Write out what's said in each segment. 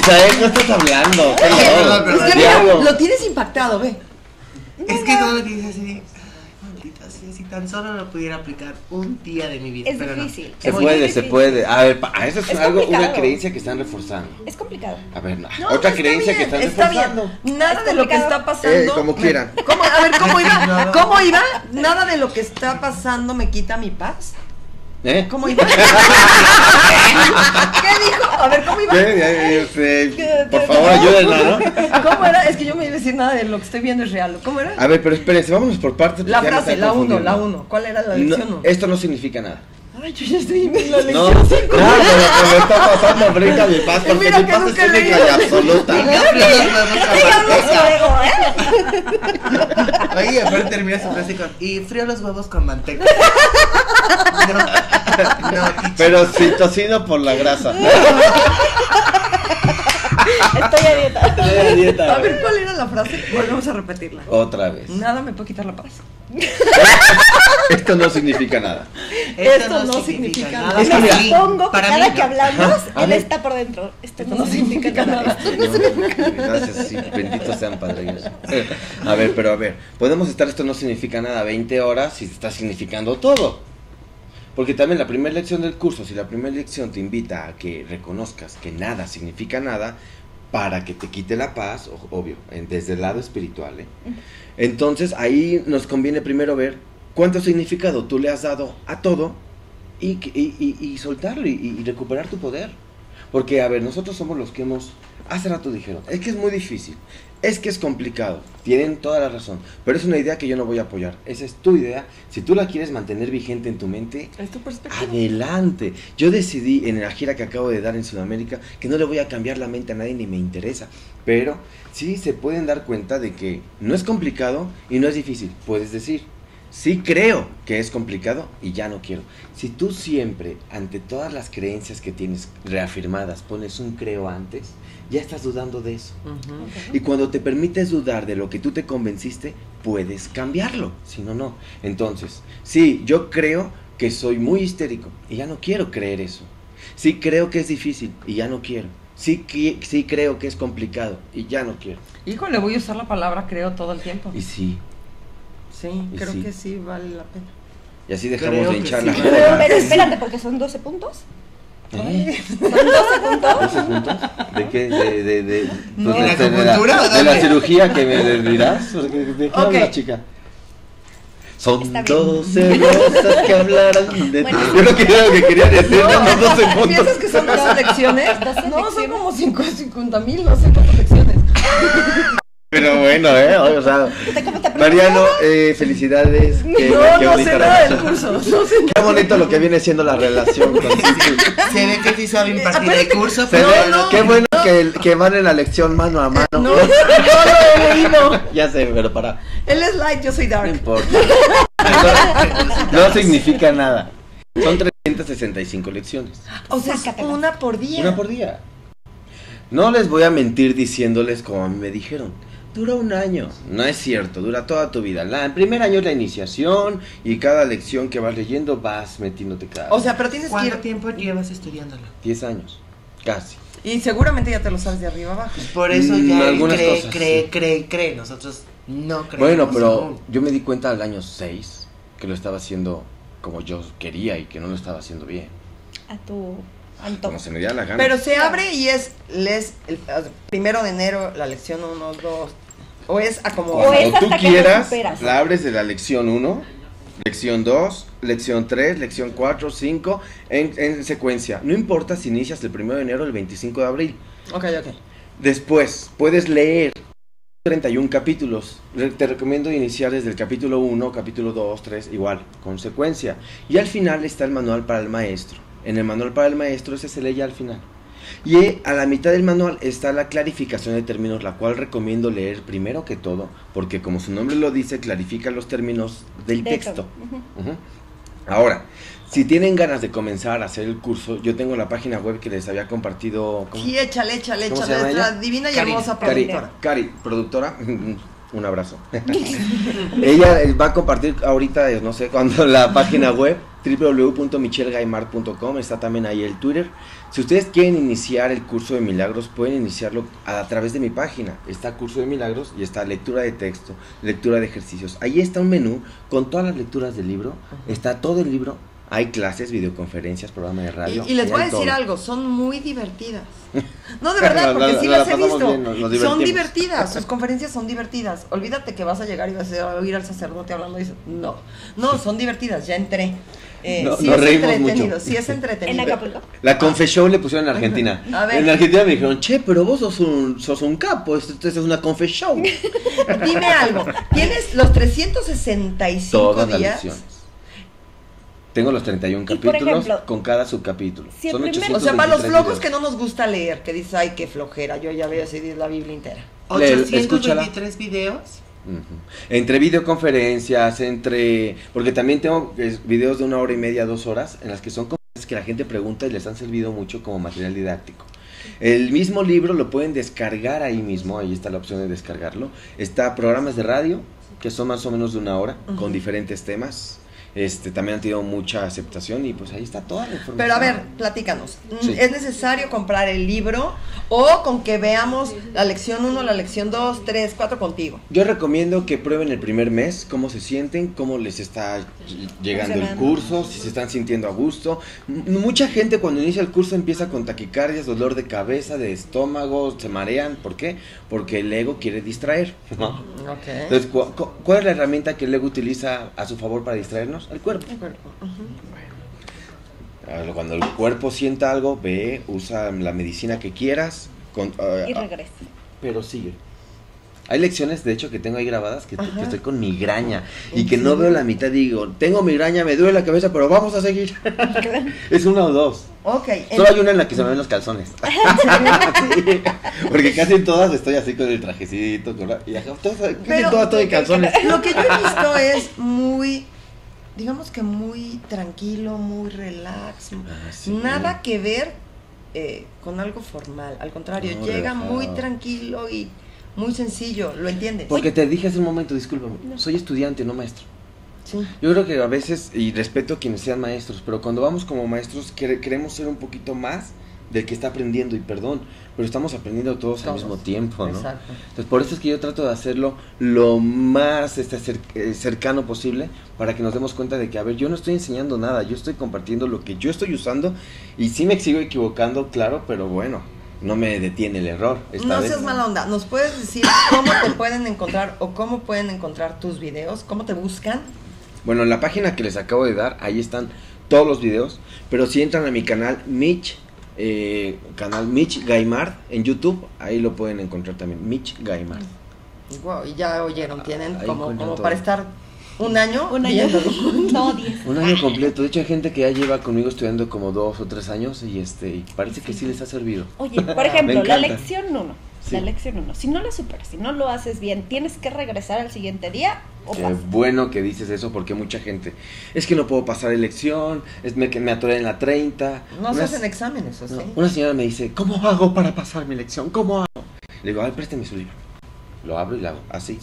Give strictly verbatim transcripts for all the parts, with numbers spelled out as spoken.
Misael, no estás hablando. Oye, No, no, es que mira, lo tienes impactado, ve. Es que todo lo que dices así de, ay, maldita sea, si tan solo lo pudiera aplicar un día de mi vida. Es pero difícil. Se Es muy puede, se difícil. puede. A ver, pa- eso es, Es algo, una complicado. creencia que están reforzando. Es complicado. A ver, no, No, otra está creencia bien, que están está reforzando. bien. Nada Es de lo que complicado. está pasando. Eh, como quieran. ¿Cómo? A ver, ¿cómo iba? ¿Cómo iba? Nada de lo que está pasando me quita mi paz. ¿Eh? ¿Cómo iba? ¿Qué dijo? A ver, ¿cómo iba? ¿Qué? Ya, ya sé. Por favor, ayúdenla, ¿no? ¿Cómo era? Es que yo me iba a decir nada de lo que estoy viendo es real. ¿Cómo era? A ver, pero espérense, vámonos por partes. La porque ya me frase, están la uno, confundiendo. la uno. ¿Cuál era la lección? No, uno? esto no significa nada. Ay, yo ya estoy en la No, lección cinco. no, pero que me está pasando brinca mi paz, Y porque mira mi que paz nunca es he única leído. y absoluta. Oye, aparte termina su frase con, y frío los huevos con manteca. No, no, Pero si tocino por la grasa. Estoy a dieta. Estoy a dieta, A güey. ver, ¿cuál era la frase? Volvemos a repetirla. Otra vez. Nada me puede quitar la paz. Esto no significa nada. Esto no significa nada. Es que Me mira, supongo que para cada mí que no. hablamos, A él ver. está por dentro. Esto Esto no significa nada. Señor, gracias, sí, benditos sean Padre Dios. A ver, pero a ver, podemos estar, esto no significa nada, veinte horas y está significando todo. Porque también la primera lección del curso, si la primera lección te invita a que reconozcas que nada significa nada, para que te quite la paz, o- obvio, en- desde el lado espiritual, ¿eh? Entonces ahí nos conviene primero ver cuánto significado tú le has dado a todo y, que- y, y- y soltarlo y, y recuperar tu poder. Porque, a ver, nosotros somos los que hemos, hace rato dijeron, es que es muy difícil, es que es complicado, tienen toda la razón, pero es una idea que yo no voy a apoyar, esa es tu idea, si tú la quieres mantener vigente en tu mente, Es tu perspectiva. adelante. Yo decidí en la gira que acabo de dar en Sudamérica que no le voy a cambiar la mente a nadie ni me interesa, pero sí se pueden dar cuenta de que no es complicado y no es difícil. Puedes decir, sí creo que es complicado y ya no quiero. Si tú siempre, ante todas las creencias que tienes reafirmadas, pones un creo antes, ya estás dudando de eso. Ujú. Y cuando te permites dudar de lo que tú te convenciste, puedes cambiarlo, si no, no. Entonces, sí, yo creo que soy muy histérico y ya no quiero creer eso. Sí creo que es difícil y ya no quiero. Sí, qui- sí creo que es complicado y ya no quiero. Híjole, voy a usar la palabra creo todo el tiempo. Y sí, Sí, y creo sí. que sí vale la pena. y así dejamos Creo de que hinchar sí. la Pero- bola. Pero espérate, porque son doce puntos. ¿Eh? Son doce puntos. ¿doce puntos? ¿De qué? ¿De, de, de, No. pues, ¿De la de, de acupuntura o la, de la dónde? cirugía que me dirás? ¿De qué Ok. hablas, chica? Son Está bien. doce rosas que hablarán de ti. Bueno. Yo no quería lo que quería decir, no, no, doce puntos. ¿Piensas que son doce lecciones? doce No, son lecciones. como cincuenta mil, no sé cuántas lecciones. Pero bueno, ¿eh? O sea, ¿Usted cómo te Mariano, eh, felicidades. Qué, No, qué no bonita sé nada del relación. curso. No sé Qué bonito lo que viene siendo la relación con Cici. se ve que sí sabe impartir el curso, Se pero ve- no, qué bueno que, que van en la lección mano a mano. No, no lo he leído. Ya sé, pero para. Él es light, yo soy No dark. importa. No, no significa nada. Son trescientas sesenta y cinco lecciones. O sea, es Sácatela. una por día. Una por día. No les voy a mentir diciéndoles como a mí me dijeron. Dura un año. No es cierto, dura toda tu vida. La, el primer año es la iniciación y cada lección que vas leyendo vas metiéndote cada O sea, pero tienes que ¿cuánto ir. tiempo llevas estudiándolo? diez años. Casi. Y seguramente ya te lo sabes de arriba abajo. Por eso Mm, ya él algunas cree, cosas, cree, sí. cree, cree. Nosotros no creemos. Bueno, pero aún. yo me di cuenta al año seis que lo estaba haciendo como yo quería y que no lo estaba haciendo bien. A tu antojo. Como se me diera la gana. Pero se abre y es, lees el el primero de enero la lección uno, dos, o es a como... O es Cuando tú hasta que lo quieras, superas. la abres de la lección uno, lección dos, lección tres, lección cuatro, cinco, en, en secuencia. No importa si inicias el primero de enero o el veinticinco de abril. Ok, ok. Después, puedes leer treinta y uno capítulos. Re- Te recomiendo iniciar desde el capítulo uno, capítulo dos, tres, igual, con secuencia. Y al final está el manual para el maestro. En el manual para el maestro ese se lee ya al final. Y eh, a la mitad del manual está la clarificación de términos, la cual recomiendo leer primero que todo, porque como su nombre lo dice, clarifica los términos del De texto. todo. Ujú. Ujú. Ahora, si tienen ganas de comenzar a hacer el curso, yo tengo la página web que les había compartido. ¿cómo? Sí, échale, échale, ¿Cómo se échale. llama Es la ella? divina y Cari. hermosa Cari, productora. Cari, productora, un abrazo. Ella eh, va a compartir ahorita, eh, no sé cuándo, la página web w w w punto michelle gaimard punto com, está también ahí el Twitter. Si ustedes quieren iniciar el curso de milagros, pueden iniciarlo a, a través de mi página. Está curso de milagros y está lectura de texto, lectura de ejercicios. Ahí está un menú con todas las lecturas del libro, uh-huh. Está todo el libro. Hay clases, videoconferencias, programa de radio. Y, y les voy a decir todo. Algo, son muy divertidas. No, de verdad, porque no, sí no, las he visto. Bien, nos, nos son divertidas, sus conferencias son divertidas. Olvídate que vas a llegar y vas a oír al sacerdote hablando y dices, no, no, son divertidas, ya entré. Eh, no, sí nos es reímos entretenido, mucho. Sí es entretenido. En Acapulco. La Confeshow le pusieron en Argentina. A ver. En Argentina me dijeron, che, pero vos sos un, sos un capo, esto es una Confeshow. Dime algo, ¿tienes los trescientos sesenta y cinco Todas días? Las lecciones. Tengo los treinta y uno Y capítulos ejemplo, con cada subcapítulo. Si Son primer, o sea, para los flojos videos. que no nos gusta leer, que dices, ay, qué flojera, yo ya voy a seguir la Biblia entera. ochocientos veintitrés videos. Uh-huh. Entre videoconferencias, entre... Porque también tengo es, videos de una hora y media, dos horas, en las que son conferencias que la gente pregunta y les han servido mucho como material didáctico. El mismo libro lo pueden descargar ahí mismo, ahí está la opción de descargarlo. Está programas de radio, que son más o menos de una hora, uh-huh. Con diferentes temas. Este, también han tenido mucha aceptación y pues ahí está toda la información. Pero a ver, platícanos, Sí. ¿es necesario comprar el libro o con que veamos la lección uno, la lección dos, tres, cuatro contigo? Yo recomiendo que prueben el primer mes, cómo se sienten, cómo les está llegando el curso, si se están sintiendo a gusto. M- mucha gente cuando inicia el curso empieza con taquicardias, dolor de cabeza, de estómago, se marean. ¿Por qué? Porque el ego quiere distraer, ¿no? Okay. Entonces, ¿cu- cu- ¿cuál es la herramienta que el ego utiliza a su favor para distraernos? El cuerpo. El cuerpo. Uh-huh. Bueno, cuando el cuerpo sienta algo, ve, usa la medicina que quieras, con, uh, y regresa. pero sigue. Hay lecciones, de hecho, que tengo ahí grabadas que, que estoy con migraña y ¿En que no serio? veo la mitad. Digo, tengo migraña, me duele la cabeza, pero vamos a seguir. Es una o dos. Ok. Solo hay una en la que se me ven los calzones. Sí, porque casi en todas estoy así con el trajecito, con la, y acá, todas, casi Pero- en todas estoy en calzones. Lo que yo he visto es muy, digamos que muy tranquilo, muy relax, Ah, sí. nada que ver eh, con algo formal. Al contrario, No, llega relajado. muy tranquilo y muy sencillo, ¿lo entiendes? Porque te dije hace un momento, discúlpame, soy estudiante, no maestro. Sí. Yo creo que a veces, y respeto a quienes sean maestros, pero cuando vamos como maestros quere- queremos ser un poquito más del que está aprendiendo, y perdón, pero estamos aprendiendo todos, Todos. al mismo tiempo, ¿no? Exacto. Entonces por eso es que yo trato de hacerlo lo más este, cer- eh, cercano posible, para que nos demos cuenta de que, a ver, yo no estoy enseñando nada, yo estoy compartiendo lo que yo estoy usando, y sí me sigo equivocando, claro, pero bueno, no me detiene el error. Esta No vez. seas mala onda, ¿nos puedes decir cómo te pueden encontrar o cómo pueden encontrar tus videos? ¿Cómo te buscan? Bueno, en la página que les acabo de dar, ahí están todos los videos, pero si entran a mi canal Mitch, eh, canal Mitch Gaimard en YouTube, ahí lo pueden encontrar también, Mitch Gaimard. Wow, y ya oyeron, tienen Ahí como, encuentran como todo. para estar un año Un año. viéndolo. No, diez. Un año completo, de hecho hay gente que ya lleva conmigo estudiando como dos o tres años y este y parece que sí les ha servido. Oye, por Me ejemplo, la encanta. lección uno. Sí. La lección uno. Si no la superas, si no lo haces bien, ¿tienes que regresar al siguiente día o Qué pasas? bueno que dices eso, porque mucha gente, es que no puedo pasar elección, es me, que me atoré en la treinta. No se Una- hacen exámenes, ¿o No, sí? una señora me dice, ¿cómo hago para pasar mi lección? ¿Cómo hago? Le digo, ay, présteme su libro. Lo abro y lo hago, así.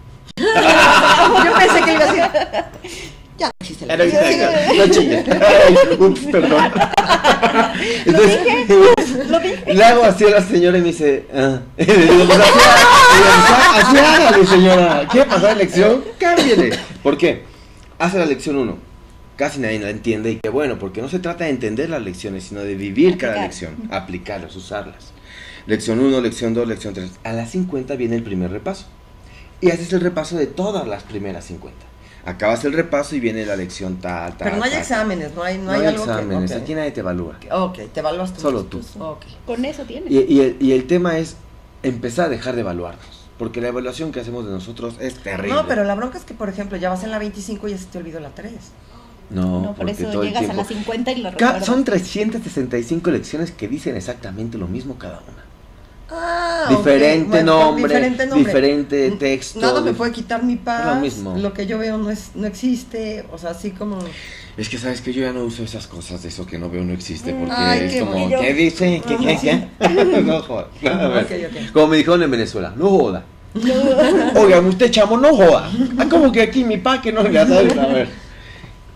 Yo pensé que iba a decir. Ya no existe la Era vida. bien, no chingues. Ay, ups, perdón. Entonces, Lo dije. le hago así a la señora y me dice, ah. Y le digo, pues así, así, así hágale, señora. ¿Quiere pasar la lección? Cámbiale. ¿Por qué? Hace la lección uno. Casi nadie la entiende, y qué bueno, porque no se trata de entender las lecciones, sino de vivir cada Aplicar. lección, aplicarlas, usarlas. Lección uno, lección dos, lección tres. A las cincuenta viene el primer repaso. Y haces el repaso de todas las primeras cincuenta. Acabas el repaso y viene la lección tal, tal. Pero no hay tal. exámenes, no hay, no No hay, hay algo exámenes, que... ok. aquí nadie te evalúa. Ok, te evalúas tú. Solo mismo. tú. Ok. Con eso tienes. Y, y el, y el tema es empezar a dejar de evaluarnos, porque la evaluación que hacemos de nosotros es terrible. No, pero la bronca es que, por ejemplo, ya vas en la veinticinco y ya se te olvidó la tres. No, No, por porque eso todo el llegas a tiempo... las cincuenta y lo Ca- recuerdas. Son trescientas sesenta y cinco lecciones que dicen exactamente lo mismo cada una. Ah, Diferente ok, bueno, nombre, diferente nombre. diferente N- texto, Nada me dif- puede quitar mi paz. lo mismo. Lo que yo veo no es, no existe. O sea, así como. Es que sabes que yo ya no uso esas cosas de eso que no veo no existe, porque Ay, es qué como, bonito. ¿qué dice? ¿Qué, qué, qué? No joda. A ver. Ok, ok. Como me dijeron en Venezuela, no joda. Oigan, usted chamo, no joda. Ah, como que aquí mi pa que no le sabe. A ver.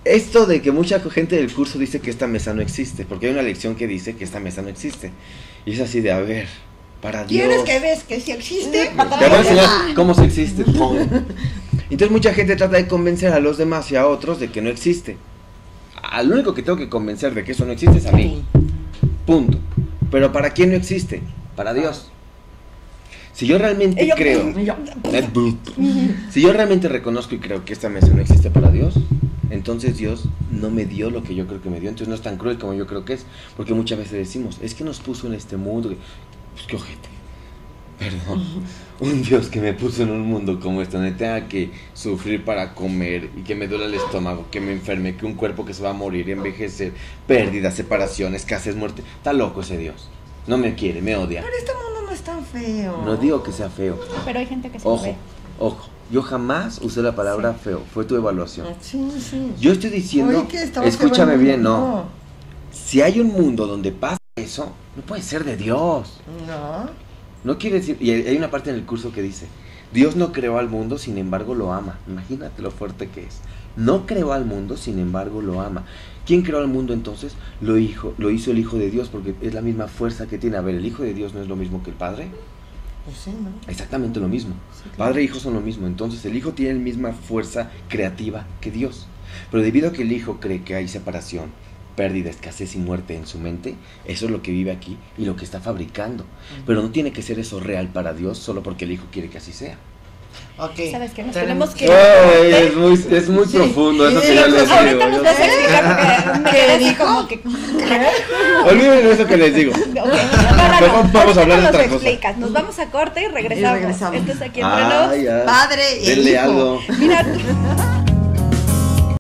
esto de que mucha gente del curso dice que esta mesa no existe, porque hay una lección que dice que esta mesa no existe. Y es así de, a ver, para Dios. ¿Quieres que ves que sí existe? Te voy a enseñar cómo se existe. Entonces mucha gente trata de convencer a los demás y a otros de que no existe. Al único que tengo que convencer de que eso no existe es a mí. Punto. Pero ¿para quién no existe? Para Dios. Si yo realmente yo, creo, yo, si yo realmente reconozco y creo que esta mesa no existe para Dios, entonces Dios no me dio lo que yo creo que me dio. Entonces no es tan cruel como yo creo que es. Porque muchas veces decimos, es que nos puso en este mundo. Pues qué ojete. Perdón. Un Dios que me puso en un mundo como este, donde tenga que sufrir para comer y que me duele el estómago, que me enferme, que un cuerpo que se va a morir, envejecer, pérdida, separación, escasez, muerte. Está loco ese Dios. No me quiere, me odia. Pero este mundo no es tan feo. No digo que sea feo. Pero hay gente que se Ojo, ve. ojo. Yo jamás usé la palabra sí. feo. Fue tu evaluación. Sí, sí. Yo estoy diciendo, Oye, escúchame bien, no. no. Si hay un mundo donde pasa eso, no puede ser de Dios. No. No quiere decir, y hay una parte en el curso que dice, Dios no creó al mundo, sin embargo lo ama. Imagínate lo fuerte que es. No creó al mundo, sin embargo lo ama. ¿Quién creó al mundo entonces? Lo, hijo, lo hizo el Hijo de Dios, porque es la misma fuerza que tiene. A ver, ¿el Hijo de Dios no es lo mismo que el Padre? Pues sí, ¿no? Exactamente lo mismo. Sí, claro. Padre e Hijo son lo mismo. Entonces el Hijo tiene la misma fuerza creativa que Dios. Pero debido a que el Hijo cree que hay separación, pérdida, escasez y muerte en su mente, eso es lo que vive aquí y lo que está fabricando. Uh-huh. Pero no tiene que ser eso real para Dios solo porque el Hijo quiere que así sea. Okay. ¿Sabes qué? Nos tenemos que... Ay, es muy, es muy sí. profundo eso sí, que yo les digo. Ahorita nos vas a explicar porque me quedé así como que... Olvídenlo eso que les digo. Okay. No, no, no. Vamos a hablar de otra nos cosa. Explicas. Nos vamos a corte y regresamos. Y regresamos. Esto es Aquí Entre Nos. Ay, Padre e Denle hijo. algo. Mira...